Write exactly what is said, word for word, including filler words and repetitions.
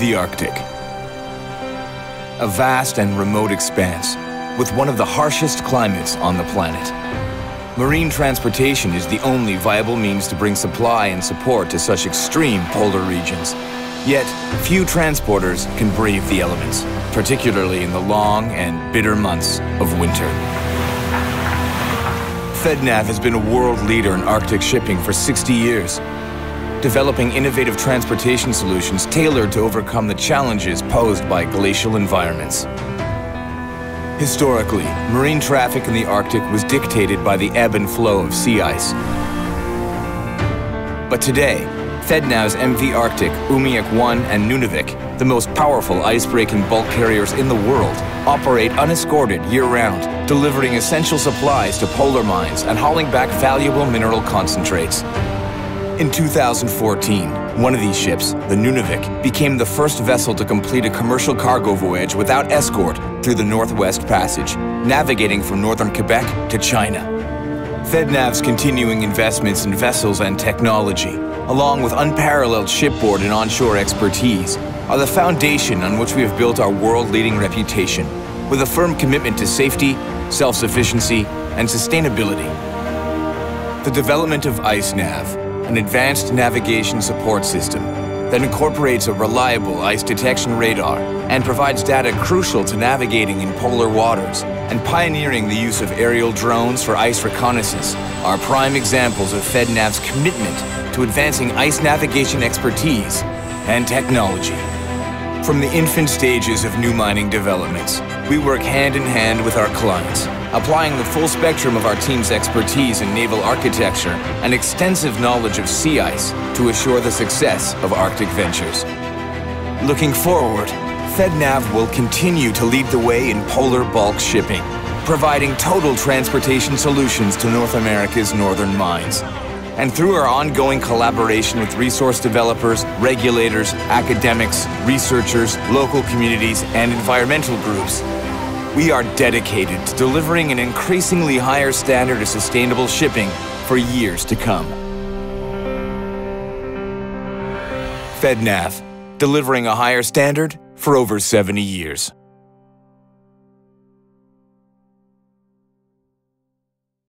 The Arctic. A vast and remote expanse with one of the harshest climates on the planet. Marine transportation is the only viable means to bring supply and support to such extreme polar regions. Yet, few transporters can brave the elements, particularly in the long and bitter months of winter. FedNav has been a world leader in Arctic shipping for sixty years, developing innovative transportation solutions tailored to overcome the challenges posed by glacial environments. Historically, marine traffic in the Arctic was dictated by the ebb and flow of sea ice. But today, FedNav's M V Arctic, Umiaq one and Nunavik, the most powerful ice-breaking bulk carriers in the world, operate unescorted year-round, delivering essential supplies to polar mines and hauling back valuable mineral concentrates. In two thousand fourteen, one of these ships, the Nunavik, became the first vessel to complete a commercial cargo voyage without escort through the Northwest Passage, navigating from northern Quebec to China. FedNav's continuing investments in vessels and technology, along with unparalleled shipboard and onshore expertise, are the foundation on which we have built our world-leading reputation, with a firm commitment to safety, self-sufficiency, and sustainability. The development of IceNav, an advanced navigation support system that incorporates a reliable ice detection radar and provides data crucial to navigating in polar waters, and pioneering the use of aerial drones for ice reconnaissance, are prime examples of FedNav's commitment to advancing ice navigation expertise and technology. From the infant stages of new mining developments, we work hand in hand with our clients, applying the full spectrum of our team's expertise in naval architecture and extensive knowledge of sea ice to assure the success of Arctic ventures. Looking forward, FedNav will continue to lead the way in polar bulk shipping, providing total transportation solutions to North America's northern mines. And through our ongoing collaboration with resource developers, regulators, academics, researchers, local communities, and environmental groups, we are dedicated to delivering an increasingly higher standard of sustainable shipping for years to come. FedNav, delivering a higher standard for over seventy years.